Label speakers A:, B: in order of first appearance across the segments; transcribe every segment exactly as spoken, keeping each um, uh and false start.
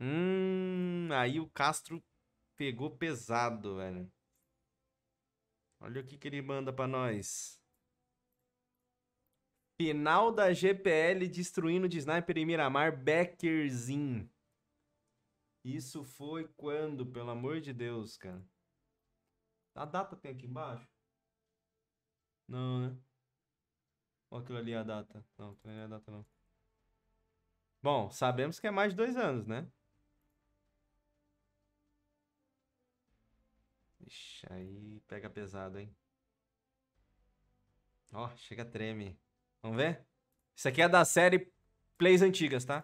A: Hum, aí o Castro pegou pesado, velho. Olha o que que ele manda pra nós. Final da G P L destruindo de sniper em Miramar, Beckerzinho. Isso foi quando, pelo amor de Deus, cara? A data tem aqui embaixo? Não, né? Olha aquilo ali a data. Não, aquilo ali não é a data, não. Bom, sabemos que é mais de dois anos, né? Ixi, aí pega pesado, hein? Ó, chega treme. Vamos ver? Isso aqui é da série Plays Antigas, tá?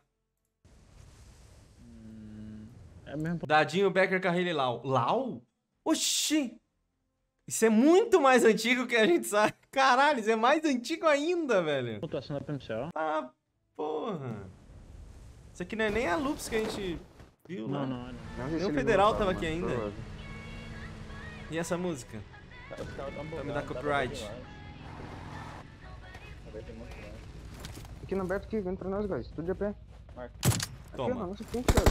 B: Hum, é mesmo.
A: Dadinho, Becker, Carrilho e Lau. Lau? Oxi! Isso é muito mais antigo que a gente sabe. Caralho, isso é mais antigo ainda, velho.
B: Pontuação da P M C O?
A: Ah, porra. Isso aqui não é nem a Loops que a gente viu,
B: Não,
A: né?
B: não, não.
A: Nem o Federal tava aqui ainda. E essa música?
B: Os caras tão
A: Vai me dar
B: bugados,
A: copyright.
B: tá Vai ter muito mais.
C: Aqui no Beto aqui, vem pra nós, guys. Tudo de pé.
B: Marca.
A: Toma.
C: Aqui, ó, nossa frente, cara.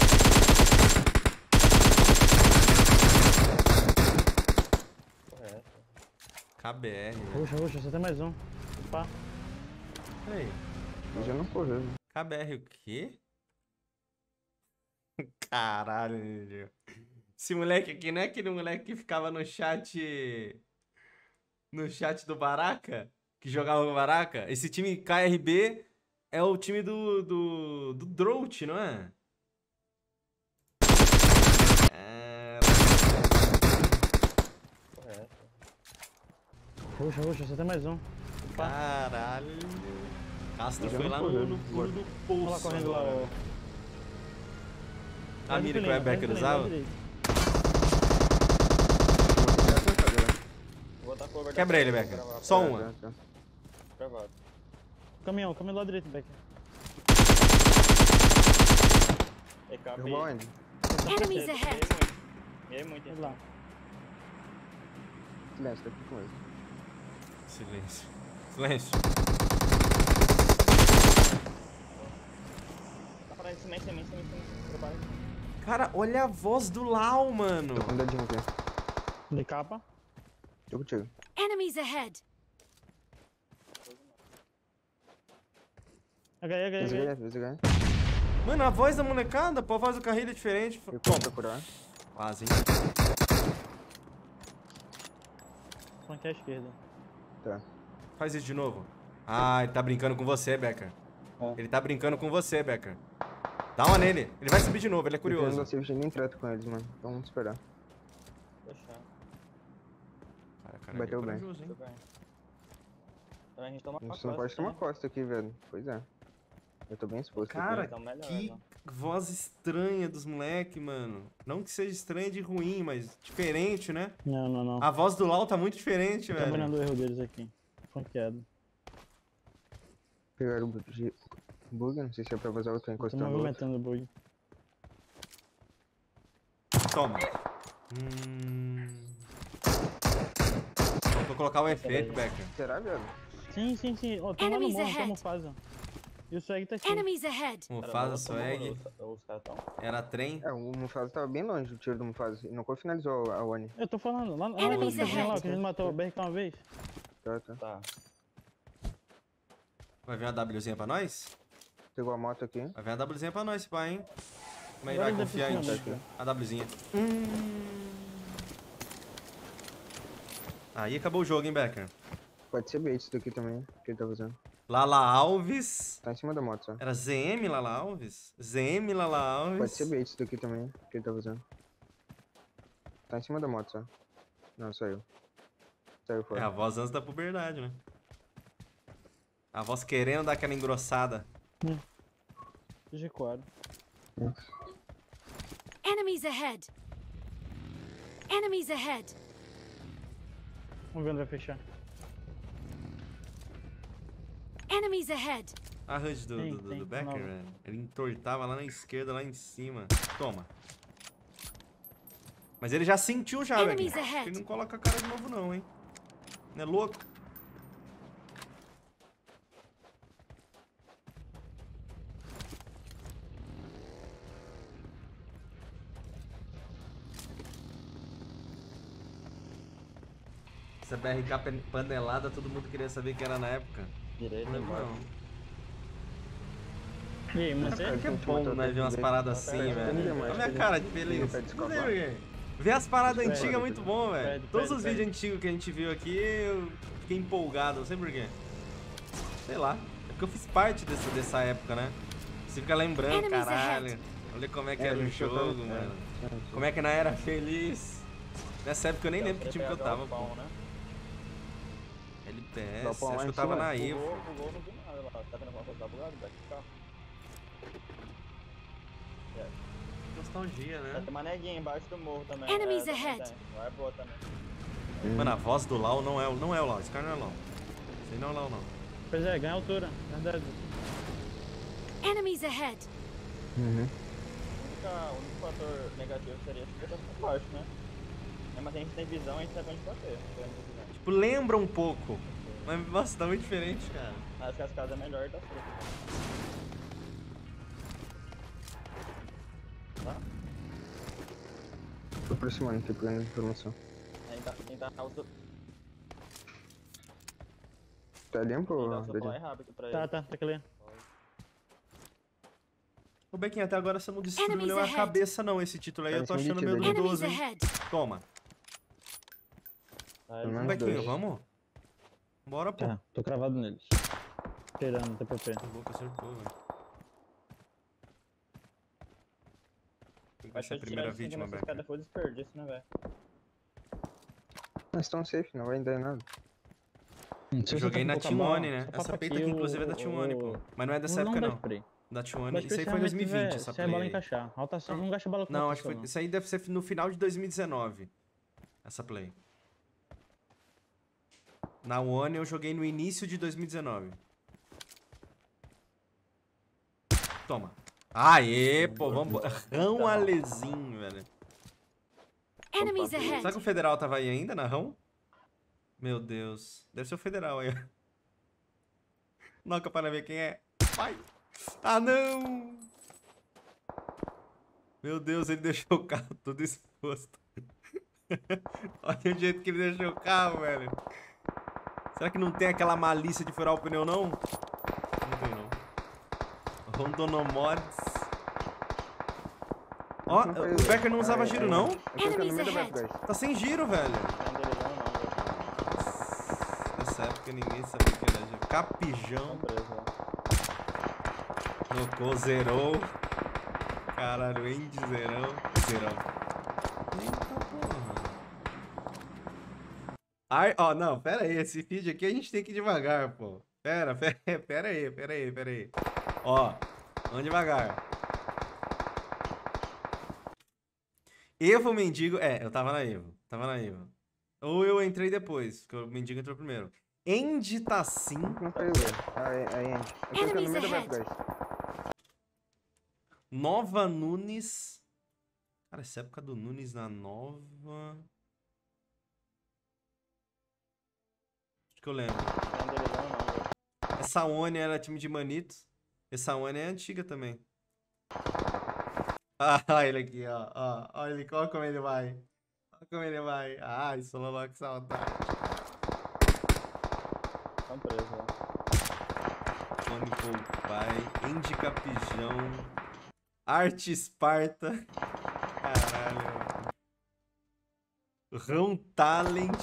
B: Correto.
A: K B R, velho.
B: Puxa, puxa, só tem mais um. Opa.
A: Peraí.
C: Ele já não correu. Né?
A: K B R o quê? Caralho. Esse moleque aqui não é aquele moleque que ficava no chat... No chat do Baraka? Que jogava com o Baraka? Esse time K R B é o time do... Do, do Drought, não é? É...
B: Correto. Puxa, puxa, só tem mais um. Opa.
A: Caralho. Castro
C: Já
A: foi
C: não
A: lá
C: correu,
A: no, no
C: né?
A: fundo do
B: Olha
A: poço.
B: lá correndo lá,
A: agora.
B: ó.
A: A mira que o Becker usava?
B: Vou botar cover.
A: Quebra ele, Becker. Só uma.
B: Gravado. Caminhão, caminhão lá direito, Becker. E K P.
C: Derrubou onde?
D: Enemies ahead.
B: E aí, muito.
E: Lá.
C: Silêncio, tá aqui com ele.
A: Silêncio. Silêncio.
B: Tá parado em cima, em cima, em cima, em cima. Trabalho.
A: Cara, olha a voz do Lau, mano.
C: Tô com um dedinho aqui.
E: De capa.
C: Tô contigo.
D: Enemies ahead.
E: H I, H I,
C: Vez
E: H I.
C: H, vez H.
A: Mano, a voz da molecada, pô, a voz do Carrilho é diferente.
C: Eu vou procurar.
A: Quase, hein?
E: Flanque à esquerda.
C: Tá.
A: Faz isso de novo. Ah, ele tá brincando com você, Becker.
C: É.
A: Ele tá brincando com você, Becker. Dá uma nele. Ele vai subir de novo, ele é
C: Eu não
A: curioso.
C: dou save nem trato com eles, mano. Então vamos esperar.
B: Fechar.
A: Cara, cara,
C: Bateu
A: é
C: bem.
A: corajoso, hein?
B: Tudo bem. Então a gente toma
C: A gente
B: uma
C: não pode
B: costa,
C: tomar
B: né?
C: costa aqui, velho. Pois é. Eu tô bem exposto
A: Cara,
C: aqui.
B: Então melhor,
A: que
B: então.
A: voz estranha dos moleque, mano. Não que seja estranha de ruim, mas diferente, né?
E: Não, não, não.
A: A voz do Lau tá muito diferente,
E: Tô
A: velho.
E: trabalhando o erro deles aqui. Flanqueado.
C: Pegaram o bug, bug, não sei se é pra vazar ou tô
E: Tô
C: encostando outro.
E: movimentando o bug.
A: Toma. Hum... Vou colocar o efeito, Becker.
C: Será, velho?
E: Sim, sim, sim. Ó, tem lá no
D: Enemies
E: morro, tem
D: ahead.
E: Mufasa. E o swag tá aqui.
D: Enemies ahead.
A: Mufasa, swag.
B: Os caras tão.
A: Era trem.
C: É, o Mufasa tava bem longe, o tiro do Mufasa. E não finalizou a Oni.
E: Eu tô falando, lá, lá
D: Enemies
E: no lá,
D: ahead.
E: que a gente matou o B R K uma vez.
C: Tá, tá.
B: Tá.
A: Vai vir uma Wzinha pra nós?
C: Pegou a moto aqui.
A: Vai vir uma Wzinha pra nós, pai, hein? Como é que
E: Agora
A: vai
E: ele
A: confiar em
E: deve
A: ti?
E: ter
A: A Wzinha. Hum... Aí acabou o jogo, hein, Becker?
C: Pode ser bait isso daqui também, que ele tá fazendo.
A: Lala Alves.
C: Tá em cima da moto só.
A: Era Z M Lala Alves? Z M Lala Alves.
C: Pode ser bait isso daqui também, que ele tá fazendo. Tá em cima da moto só. Não, saiu. Saiu
A: É
C: fora.
A: a voz antes da puberdade, né? A voz querendo dar aquela engrossada.
E: G quatro.
D: Enemies ahead. Enemies ahead.
E: Vamos ver onde vai fechar.
D: Enemies ahead.
A: A H U D do,
E: Tem,
A: do, do,
E: tem,
A: do Becker,
E: nova.
A: velho. Ele entortava lá na esquerda, lá em cima. Toma. Mas ele já sentiu já, velho.
D: Enemies ahead.
A: Ele não coloca a cara de novo não, hein. Não é louco? Essa B R K pen- panelada, todo mundo queria saber que era na época.
B: Direito,
A: Não lembro
B: embaixo.
A: não.
E: E aí, mas
A: É
E: você...
A: que é
C: Gente,
A: bom,
C: matou
A: né, ver umas
C: dele.
A: paradas assim,
C: Pede
A: velho.
C: comida, mas
A: Olha a minha
C: pede-
A: cara de
C: ele
A: feliz.
C: pede
A: Não
C: escapar.
A: sei por quê. Ver as paradas
E: Pede,
A: antigas é muito bom, velho.
E: pede,
A: Todos
E: pede,
A: os
E: pede.
A: vídeos antigos que a gente viu aqui, eu fiquei empolgado, não sei por quê. Sei lá. É porque eu fiz parte dessa, dessa época, né? Você fica lembrando,
D: Enemies
A: caralho.
D: ahead.
A: Olha como é que
C: É,
A: era
C: a
A: o
C: gente
A: jogo,
C: jogava-
A: mano.
C: é, é.
A: Como é que não era feliz. Nessa época eu nem lembro que time que eu tava, pô.
B: Né?
A: L P S,
C: Galpão lá
A: acho que
C: em
A: eu tava
C: cima.
A: na Evo.
B: Bugou, bugou, não vi nada lá. Tá vendo alguma coisa? Tá bugado? Vai ficar.
A: Nostalgia,
B: Vai
A: né?
B: ter uma neguinha embaixo do morro também.
D: Enemies
B: é, também
D: ahead.
B: tem. Lá é boa também.
A: Mano, a voz do Lau não é, não é o Lau. Esse cara não é o Lau. Esse aí não é o Lau, não.
E: Pois é, ganha altura. Verdade.
D: Enemies ahead.
C: Uhum.
B: O única- O único fator negativo seria se você por baixo, né? Mas a gente tem visão, a gente sabe onde bater. Tem visão.
A: Tipo, lembra um pouco. Mas, nossa, tá muito diferente, cara.
B: Acho que as casas é melhor da fruta. Tá?
C: Tô aproximando aqui, pegando informação.
B: A gente tá, a gente tá auto-
C: Tá limpo
B: a
C: ou
B: gente tá supply
C: Dede?
B: rápido pra
E: Tá,
B: ele.
E: tá, tá aquele.
A: Ô, Bequinho, até agora você não destruiu
D: Enemies
A: a
D: ahead.
A: cabeça, não, esse título aí.
C: Tá
A: Eu tô
C: em cima
A: achando
C: de
A: meio
C: ti, Dede.
A: duvidoso,
D: Enemies
A: hein?
D: ahead.
A: Toma.
B: Tá,
C: Pelo
B: ele-
C: menos
A: Bequinho,
C: dois.
A: vamos? Bora, pô.
E: Tá, tô cravado neles. Esperando, T P P.
A: O louco acertou, velho. Quem vai
B: Acho
A: ser a
B: que
A: primeira
B: tirar de
A: vítima,
B: cima dessas
A: Beca?
B: escadas foi desperdício, né, velho?
C: Mas estão safe, não vai dar nada.
A: Eu joguei na Team One, né? Essa peita aqui, inclusive, é da Team One, pô. Mas não é dessa época, não. Da Team One. Isso aí foi em dois mil e vinte, essa
E: Se é bala
A: play aí.
E: encaixar. Rotação, não gasta bala com
A: Não, acho que
E: rotação,
A: foi... Isso aí deve ser no final de dois mil e dezenove. Essa play. Na One eu joguei no início de dois mil e dezenove. Toma. Aê, pô, vamos... Rão Alezinho, velho.
D: Enemies
A: Será
D: ahead.
A: que o Federal tava aí ainda, na Rão? Meu Deus. Deve ser o Federal aí. Noca para ver quem é. Vai. Ah, não! Meu Deus, ele deixou o carro todo exposto. Olha o jeito que ele deixou o carro, velho. Será que não tem aquela malícia de furar o pneu, não? Não tem, não. Rondonomods. Ó, o Becker não usava giro, não?
C: Eu tô aqui no meio da
D: Enemies
C: Bad Guys.
A: Tá sem giro, velho.
B: Não dele não, não, velho.
A: Nessa época ninguém sabia que era giro. Capijão.
B: Estão presos, ó.
A: Nocou, zerou. Caralho, Andy zerão. Zerão. Eita porra. Ai, ó, não, pera aí. Esse vídeo aqui a gente tem que ir devagar, pô. Pera, pera, pera aí, pera aí, pera aí. Ó, vamos devagar. Evo Mendigo. É, eu tava na Evo. Tava na Evo. Ou eu entrei depois, porque o Mendigo entrou primeiro. Andy tá sim.
C: Não caiu, velho. Aí, aí, Andy. Eu tô aqui no
D: Enemies
C: meio da Bad
D: ahead.
C: Guys.
A: Nova Nunes. Cara, essa época do Nunes na Nova. Acho que eu lembro.
B: Não dele não, não, velho.
A: Essa One era time de Manitos. Essa One é antiga também. Ah, ele aqui, ó. ó. Olha ele, olha como ele vai. Olha como ele vai. Ai, Sololó, que saudade.
B: Estão presos, ó.
A: Tony Poupai. Andy Capijão. Arte Esparta. Caralho. Rão Talent.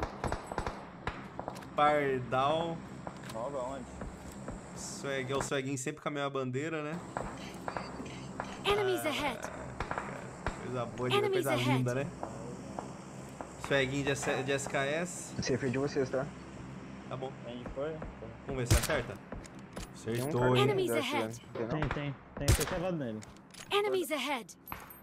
A: Pardal.
B: Nova onde?
A: Swag, é o Swaguinho sempre com a mesma bandeira, né?
D: Enemies ahead.
A: Coisa boa, de
D: Enemies
A: coisa
D: ahead.
A: linda, né? Swaguinho de, S- de S K S.
C: Safe de vocês, tá?
A: Tá bom.
B: Onde foi?
A: Vamos ver se acerta.
C: Tem um
A: Acertou,
C: cara
A: hein?
D: Enemies
C: ainda
D: ahead.
C: atirando. Tem não?
E: Tem, tem. Tem, tô cravado nele.
D: Enemies ahead.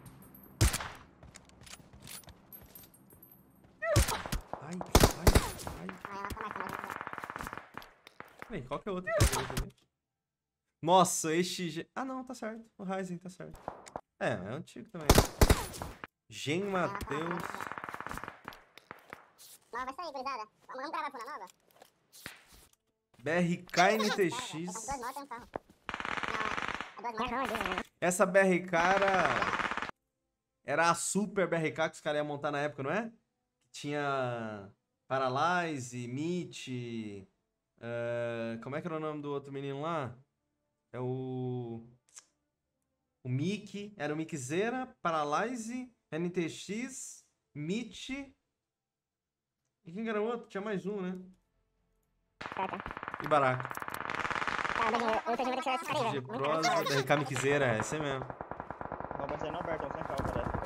A: Ai, ai, ai. Peraí, qual que é o outro? Nossa, este... G- Ah, não, tá certo. O Ryzen tá certo. É, é antigo também. Gen Matheus.
F: Nova, isso aí, gurizada. Vamos gravar por uma nova?
A: B R K N T
F: Essas
A: X.
F: duas motos é um carro. Não, é duas motos.
A: Essa B R K era... Era a super B R K que os caras iam montar na época, não é? Tinha... Paralyze, Mitch. eh, como é que era o nome do outro menino lá? É o. O Mickey. Era o Mickzera, Paralyze, N T X, Mitch. E quem que era o outro? Tinha mais um, né?
F: Tá, tá.
A: E Baraka.
F: Tá, Dadinho, eu tô jogando esse cara aí,
A: G
F: velho.
A: Pros, R K Mickzera, é esse mesmo.
B: Não vai ser no aberto, é um sem carro, parece.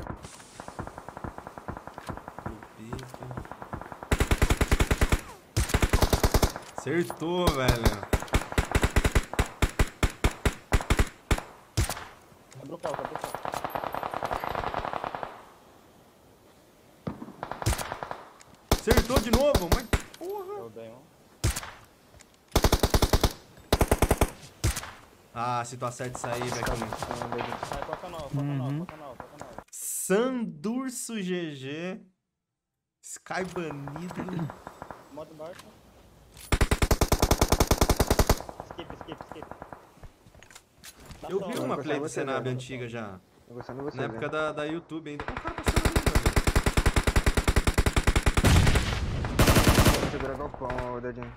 A: Acertou, velho.
B: Abre o carro, abre o carro.
A: Acertou de novo, mas porra.
B: Eu dei um.
A: Ah, se tu acerta isso aí, vai comigo.
B: Vai, foca nova, foca
E: Uhum.
B: nova, foca nova, foca nova.
A: Sandurso G G. Sky banido.
B: Moto embaixo. Skip, skip, skip. Dá
A: Eu
B: só,
A: vi
B: né?
A: uma
C: vou
A: play
C: passar
A: do
C: você,
A: Senab
C: velho.
A: antiga já.
C: Tô gostando de você,
A: Na época
C: velho.
A: da, da YouTube ainda. O cara passou ali, velho.
C: Vou segurar galpão, ô Dadinho.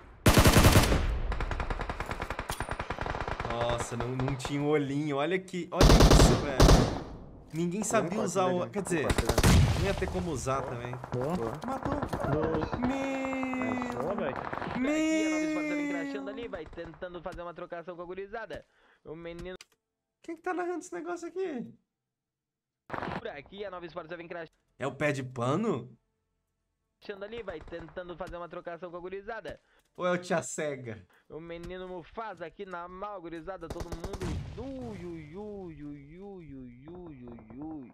A: Nossa, não, não tinha um olhinho. Olha aqui. Olha isso, velho. Ninguém sabia
C: Eu
A: usar
C: encosto,
A: o.
C: Dadinho.
A: Quer dizer,
C: Encosta, Dadinho.
A: não ia ter como usar também.
E: Boa.
C: Boa.
A: Matou.
E: Dois.
A: Meu.
E: Boa, velho.
G: Aqui a Nova Esparta vem crashando ali, vai tentando fazer uma trocação com a gurizada. O menino
A: Quem que tá narrando esse negócio aqui?
G: por aqui, a Nova Esparta vem crashando
A: É o pé de pano?
G: ali, vai tentando fazer uma trocação com a gurizada.
A: Ou é o tia cega?
G: O menino Mufasa aqui na mal, gurizada, todo mundo. Ui, ui, ui, ui, ui, ui, ui, ui, ui.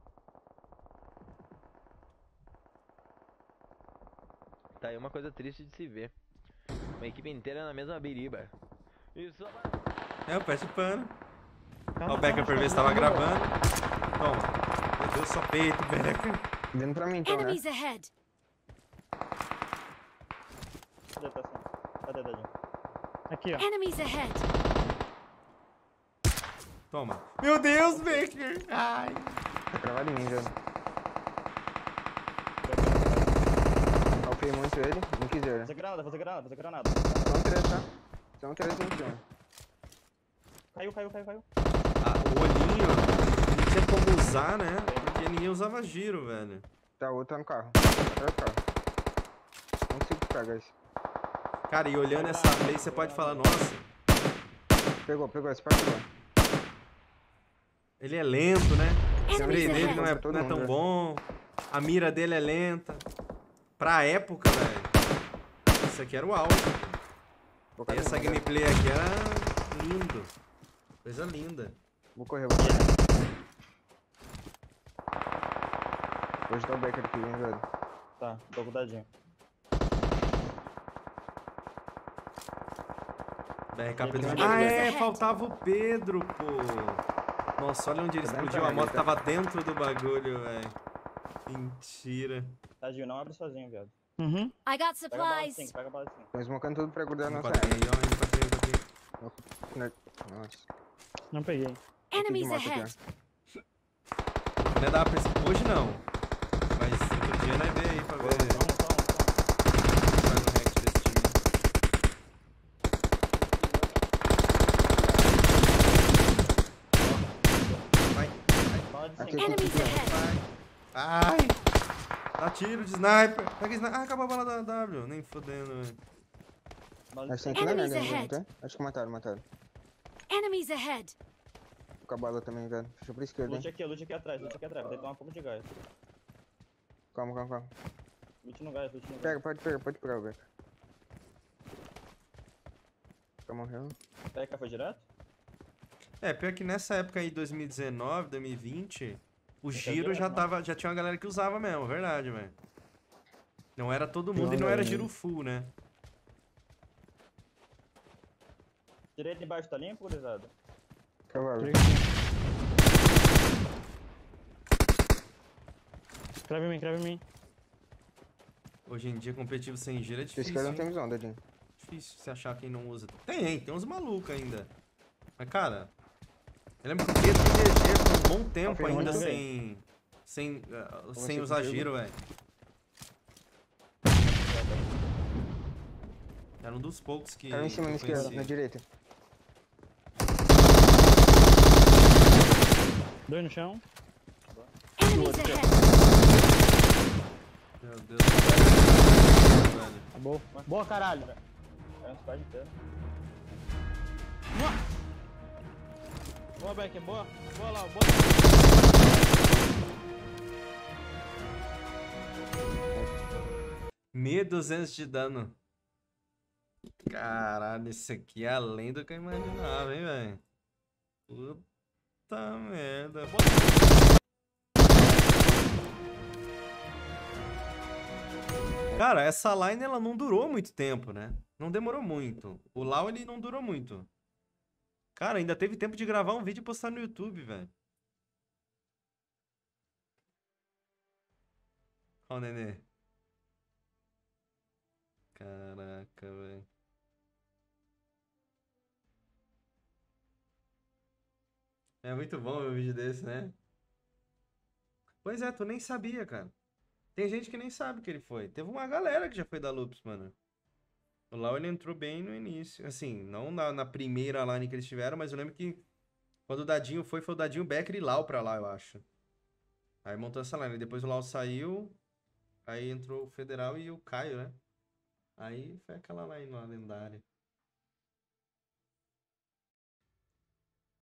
G: Tá aí uma coisa triste de se ver. Uma equipe inteira na mesma biriba. Isso.
A: É o pé de pano.
E: Calma,
A: Ó, o Becker
E: calma,
A: por ver se
E: calma.
A: tava gravando. Toma. Meu Deus, só peito, Becker.
C: Vindo pra mim, então, né?
D: Enemies ahead.
B: Cadê, tá assim? Cadê, Dadinho?
E: Aqui, ó.
D: Enemies ahead.
A: Toma. Meu Deus, Becker. Ai.
C: Tá cravado em mim, velho. Alfei muito ele. Não quiser.
B: Fazer granada, fazer granada, fazer granada.
C: São três, tá? São três em cima.
B: Caiu, caiu, caiu, caiu.
A: Ah, o olhinho não tinha como usar, né? Porque ninguém usava giro, velho.
C: Tá, o outro tá no carro. Atrás do carro. Não consigo pegar esse.
A: Cara, e olhando essa play, você pode falar, nossa,
C: Pegou, pegou, esse partiu.
A: ele é lento, né? O spray
D: Enemies
A: dele não é,
D: ahead.
C: Todo
A: não é
C: mundo,
A: tão
C: né?
A: bom. A mira dele é lenta. Pra época, velho. Isso aqui era o auge.
C: Vou
A: E
C: cair
A: essa
C: um, né?
A: gameplay aqui era lindo. Coisa linda.
C: Vou correr, vou correr. Vou ajudar o Becker aqui, hein, velho.
B: Tá, tô com o Dadinho.
A: B R K Pedro.
B: Enemies
A: Ah, é,
D: ahead.
A: faltava o Pedro, pô. Nossa, olha onde ele
C: Tá dentro
A: explodiu.
C: da
A: A moto
C: gaveta.
A: tava dentro do bagulho, velho. Mentira.
B: Dadinho, não abre sozinho, viado.
E: Uhum.
D: I got
B: Pega a bala de
D: supplies.
B: cinco, pega a bala de cinco.
C: Estão smocando tudo pra grudar na nossa
A: Empatei,
C: arma.
A: ó, empatei, empatei.
C: Nossa.
E: Não peguei.
D: Enemies
C: moto aqui,
D: ahead.
A: Não é dar pra... Hoje não. Mas outro dia nós vê aí pra ver.
B: Toma, toma, toma.
A: Faz um hack desse time. Ó. Vai,
B: Bala de
C: Aqui,
B: cinco.
C: aqui,
D: Enemies
C: aqui.
D: ahead.
A: vai. Ai! Dá tiro de sniper. Pega sniper. Ah, acabou a bala da W. Nem fodendo, velho.
B: Bala de
C: Acho que tem
B: cinco.
C: aqui na
D: Enemies
C: merda,
D: ahead.
C: não tem? Acho que mataram, mataram.
D: Enemies ahead.
C: Tô com a bala também, velho. Fechou pra esquerda,
B: Lute
C: hein?
B: aqui, lute aqui atrás, lute aqui atrás. Vou deitar uma pouco de gás.
C: Calma, calma, calma.
B: Lute no gás, lute no gás.
C: Pega, pode pegar, pode pegar o Becker. Já morreu.
B: P K foi direto?
A: É, pior que nessa época aí, dois mil e dezenove, dois mil e vinte, o
B: Esse
A: giro
B: é
A: já
B: direto,
A: tava. Já tinha uma galera que usava mesmo, verdade, velho. Não era todo mundo e
E: Não,
A: não era
E: velho.
A: giro full, né?
B: Direito embaixo tá limpo, gurizada?
C: Cavalo.
E: Crava em mim, crava em mim.
A: Hoje em dia, competitivo sem giro é
C: Esse
A: difícil.
C: cara não
A: hein?
C: tem visão, Dadinho.
A: Difícil você achar quem não usa. Tem, tem uns malucos ainda. Mas, cara, eu lembro que o Pedro G G ficou um bom tempo
C: Confirma,
A: ainda
E: né,
A: sem. Sem, ah, sem
C: você
A: usar
C: contigo?
A: giro, velho. Era um dos poucos que.
C: Caiu em cima
A: que
C: na
A: eu
C: esquerda,
A: conhecia.
C: na direita.
E: Dois no chão.
D: Enemies ahead!
A: Meu Deus do céu. Velho.
E: Acabou. Boa, caralho.
B: É um squad inteiro.
E: Boa, Becker, boa. Boa lá, boa.
A: mil e duzentos de dano. Caralho, esse aqui é além do que eu imaginava, hein, velho. Puta merda. Cara, essa line ela não durou muito tempo, né? Não demorou muito. O Lau ele não durou muito. Cara, ainda teve tempo de gravar um vídeo e postar no YouTube, velho. Ó o nenê. Caraca, velho. É muito bom ver um vídeo desse, né? Pois é, tu nem sabia, cara. Tem gente que nem sabe que ele foi. Teve uma galera que já foi da Lupus, mano. O Lau ele entrou bem no início. Assim, não na, na primeira line que eles tiveram, mas eu lembro que quando o Dadinho foi, foi o Dadinho, Becker e Lau pra lá, eu acho. Aí montou essa line. Depois o Lau saiu, aí entrou o Federal e o Caio, né? Aí foi aquela line lá lendária.